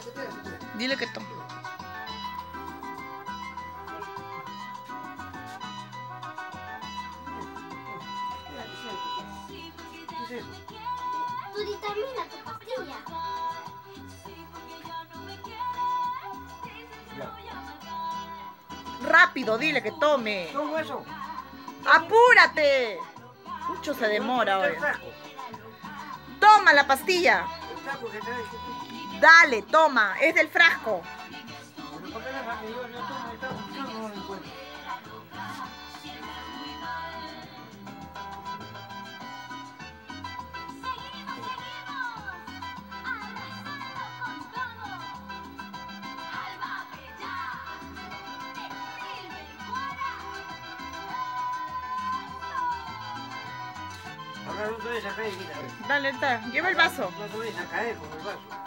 Dile que tome. Tu vitamina, tu pastilla. Rápido, dile que tome. Todo eso. ¡Apúrate! Mucho se demora hoy. El frasco. Toma la pastilla. El frasco que traes. Dale, toma. Es del frasco. Pero ¿por qué la familia yo tomo el frasco? Yo no lo encuentro. Ahora no te vayas a caer, mira. Dale, lleva el vaso. No te vayas a caer con el vaso.